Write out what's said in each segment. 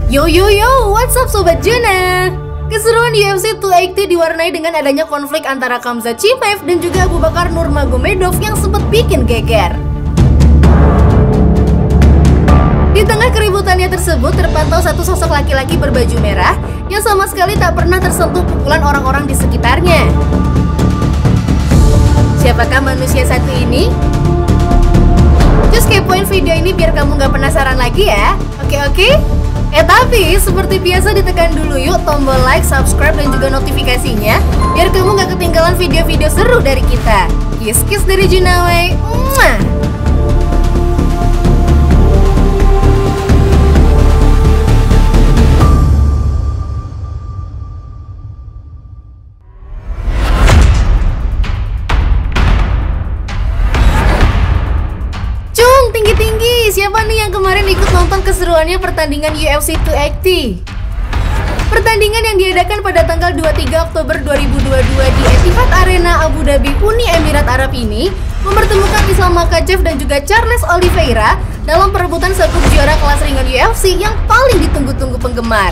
Yo yo yo, what's up Sobat Juna? Keseruan UFC 280 diwarnai dengan adanya konflik antara Khamzat Chimaev dan juga Abu Bakar Nurmagomedov yang sempat bikin geger. Di tengah keributannya tersebut terpantau satu sosok laki-laki berbaju merah yang sama sekali tak pernah tersentuh pukulan orang-orang di sekitarnya. Siapakah manusia satu ini? Just kepoin video ini biar kamu gak penasaran lagi ya. Oke? Tapi seperti biasa ditekan dulu yuk tombol like, subscribe, dan juga notifikasinya biar kamu gak ketinggalan video-video seru dari kita. Kiss dari Junaway. Tinggi-tinggi, siapa nih yang kemarin ikut nonton keseruannya pertandingan UFC 280? Pertandingan yang diadakan pada tanggal 23 Oktober 2022 di Etihad Arena Abu Dhabi, Uni Emirat Arab ini mempertemukan Islam Makhachev dan juga Charles Oliveira dalam perebutan sabuk juara kelas ringan UFC yang paling ditunggu-tunggu penggemar.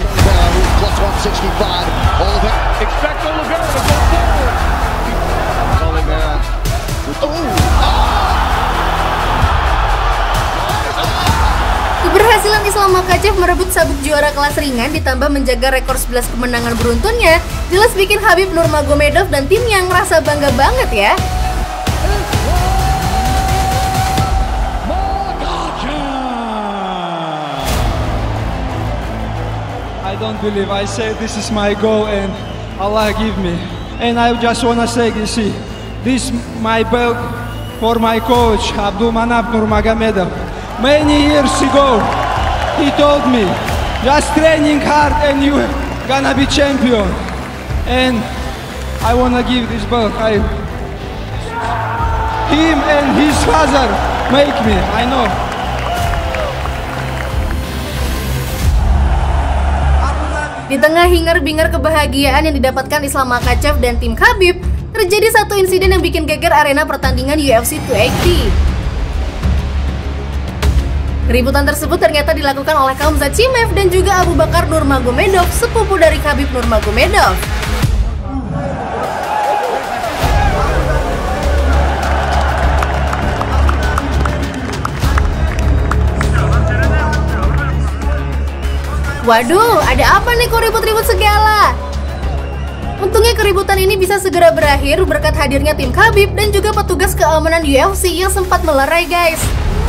Keberhasilan Islam Makhachev merebut sabuk juara kelas ringan ditambah menjaga rekor 11 kemenangan beruntunnya jelas bikin Khabib Nurmagomedov dan tim yang ngerasa bangga banget ya. I don't believe. I say this is my goal and Allah give me. And I just wanna say this my belt for my coach Abdulmanap Nurmagomedov. Many years ago, he told me, just training hard and you gonna be champion. And I wanna give this belt. Him and his father make me, I know. Di tengah hingar-bingar kebahagiaan yang didapatkan Islam Makhachev dan tim Khabib, terjadi satu insiden yang bikin geger arena pertandingan UFC 280. Keributan tersebut ternyata dilakukan oleh Khamzat Chimaev dan juga Abu Bakar Nurmagomedov, sepupu dari Khabib Nurmagomedov. Waduh, ada apa nih kok ribut-ribut segala? Untungnya keributan ini bisa segera berakhir berkat hadirnya tim Khabib dan juga petugas keamanan UFC yang sempat melerai guys.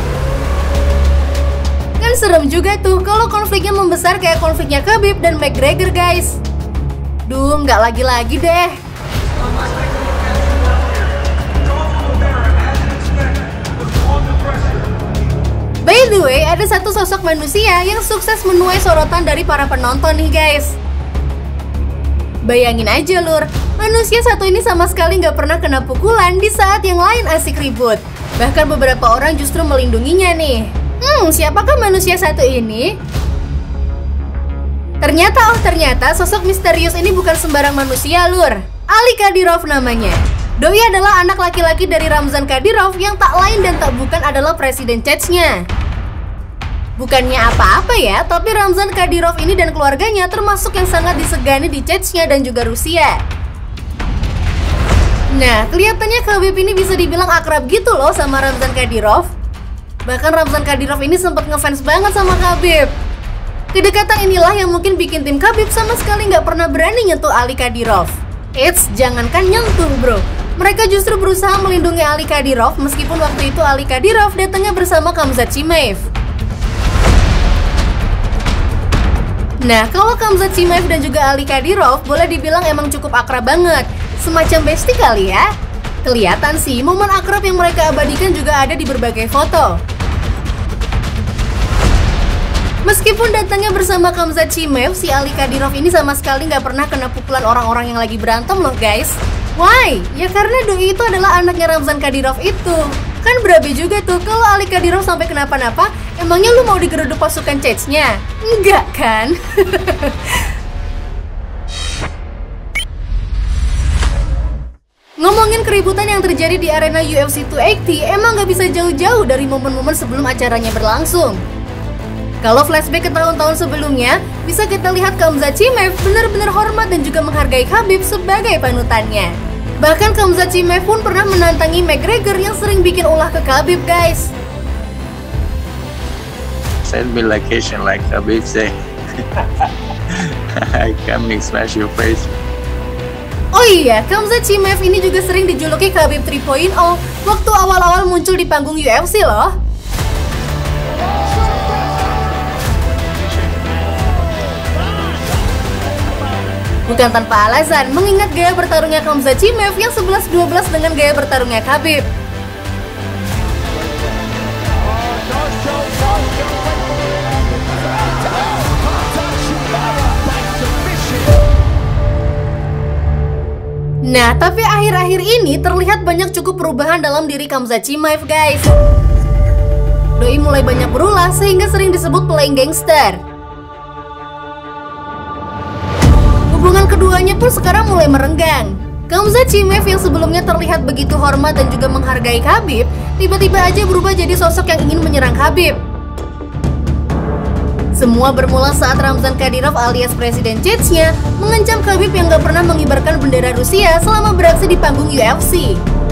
Kan serem juga tuh kalau konfliknya membesar kayak konfliknya Khabib dan McGregor guys. Duh, nggak lagi-lagi deh. By the way, ada satu sosok manusia yang sukses menuai sorotan dari para penonton nih guys. Bayangin aja lur, manusia satu ini sama sekali nggak pernah kena pukulan di saat yang lain asik ribut. Bahkan beberapa orang justru melindunginya nih. Siapakah manusia satu ini? Ternyata sosok misterius ini bukan sembarang manusia lur. Ali Kadyrov namanya. Doi adalah anak laki-laki dari Ramzan Kadyrov yang tak lain dan tak bukan adalah presiden Chechnya. Bukannya apa-apa ya, tapi Ramzan Kadyrov ini dan keluarganya termasuk yang sangat disegani di Chechnya dan juga Rusia. Nah, kelihatannya Khabib ini bisa dibilang akrab gitu loh sama Ramzan Kadyrov. Bahkan Ramzan Kadyrov ini sempat ngefans banget sama Khabib. Kedekatan inilah yang mungkin bikin tim Khabib sama sekali nggak pernah berani nyentuh Ali Kadyrov. Eits, jangankan nyentuh bro, mereka justru berusaha melindungi Ali Kadyrov meskipun waktu itu Ali Kadyrov datangnya bersama Khamzat Chimaev. Nah, kalau Khamzat Chimaev dan juga Ali Kadyrov boleh dibilang emang cukup akrab banget, semacam bestie kali ya. Kelihatan sih momen akrab yang mereka abadikan juga ada di berbagai foto. Meskipun datangnya bersama Khamzat Chimaev, si Ali Kadyrov ini sama sekali nggak pernah kena pukulan orang-orang yang lagi berantem loh guys. Why? Ya karena doi itu adalah anaknya Ramzan Kadyrov itu. Kan berabe juga tuh kalau Ali Kadyrov sampai kenapa-napa, emangnya lu mau digeruduk pasukan Chechnya? Enggak kan? Ngomongin keributan yang terjadi di arena UFC 280 emang gak bisa jauh-jauh dari momen-momen sebelum acaranya berlangsung. Kalau flashback ke tahun-tahun sebelumnya, bisa kita lihat Khamzat Chimaev benar-benar hormat dan juga menghargai Khabib sebagai panutannya. Bahkan Khamzat Chimaev pun pernah menantangi McGregor yang sering bikin ulah ke Khabib, guys. Send me location like Khabib say. I coming smash your face. Oh iya, Khamzat Chimaev ini juga sering dijuluki Khabib 3.0 waktu awal-awal muncul di panggung UFC loh. Bukan tanpa alasan, mengingat gaya bertarungnya Khamzat Chimaev yang 11-12 dengan gaya bertarungnya Khabib. Nah, tapi akhir-akhir ini terlihat banyak cukup perubahan dalam diri Khamzat Chimaev, guys. Doi mulai banyak berulah sehingga sering disebut playing gangster. Hubungan keduanya pun sekarang mulai merenggang. Khamzat Chimaev yang sebelumnya terlihat begitu hormat dan juga menghargai Khabib, tiba-tiba aja berubah jadi sosok yang ingin menyerang Khabib. Semua bermula saat Ramzan Kadyrov alias Presiden Chechnya mengancam Khabib yang gak pernah mengibarkan bendera Rusia selama beraksi di panggung UFC.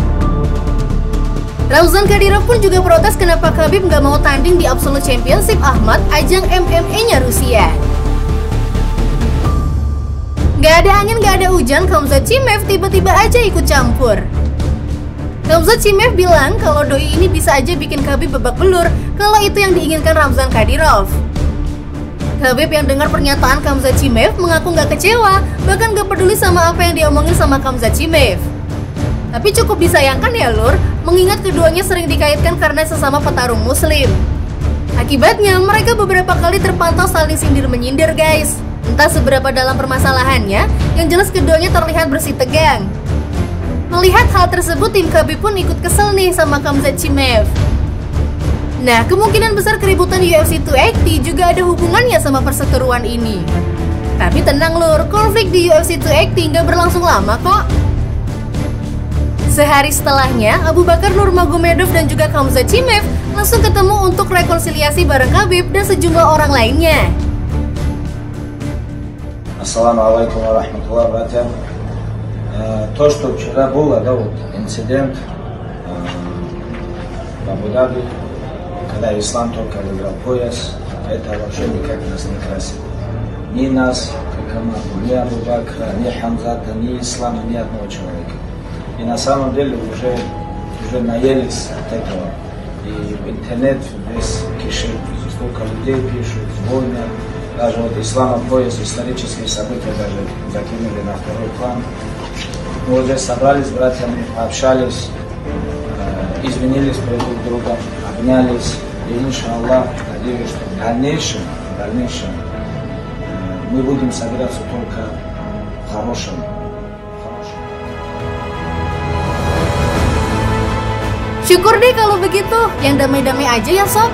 Ramzan Kadyrov pun juga protes kenapa Khabib gak mau tanding di Absolute Championship Ahmad, ajang MMA-nya Rusia. Gak ada angin, gak ada hujan, Khamzat Chimaev tiba-tiba aja ikut campur. Khamzat Chimaev bilang kalau doi ini bisa aja bikin Khabib babak belur kalau itu yang diinginkan Ramzan Kadyrov. Khabib yang dengar pernyataan Khamzat Chimaev mengaku gak kecewa, bahkan gak peduli sama apa yang diomongin sama Khamzat Chimaev. Tapi cukup disayangkan ya lur, mengingat keduanya sering dikaitkan karena sesama petarung muslim. Akibatnya mereka beberapa kali terpantau saling sindir-menyindir, guys. Entah seberapa dalam permasalahannya, yang jelas keduanya terlihat bersih tegang. Melihat hal tersebut, tim Khabib pun ikut kesel nih sama Khamzat Chimaev. Nah, kemungkinan besar keributan UFC 280 juga ada hubungannya sama perseteruan ini. Tapi tenang lur, konflik di UFC 280 nggak berlangsung lama kok. Sehari setelahnya, Abu Bakar Nurmagomedov dan juga Khamzat Chimaev langsung ketemu untuk rekonsiliasi bareng Khabib dan sejumlah orang lainnya. Assalamualaikum warahmatullahi wabarakatuh. То, что вчера было, да, вот инцидент в Абу-Даби, когда Ислам только выиграл пояс, это вообще никак нас не красит. Ни нас, как команду, ни Абу Бакра, ни Хамзата, ни Ислама, ни одного человека. И на самом деле уже наелись от этого. И в интернет весь кишит, столько людей пишут, звонят. Даже вот Ислама пояс, исторические события даже закинули на второй план. Мы уже собрались с братьями, пообщались, извинились друг друга, обнялись. И иншаллах, надеюсь, что в дальнейшем мы будем собираться только в хорошем. Syukur deh kalau begitu, yang damai-damai aja ya sob.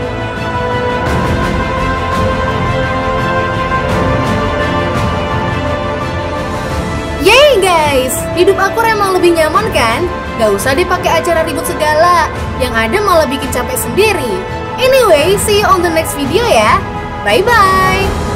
Yeay guys, hidup akur emang lebih nyaman kan? Gak usah dipakai acara ribut segala, yang ada malah bikin capek sendiri. Anyway, see you on the next video ya. Bye-bye.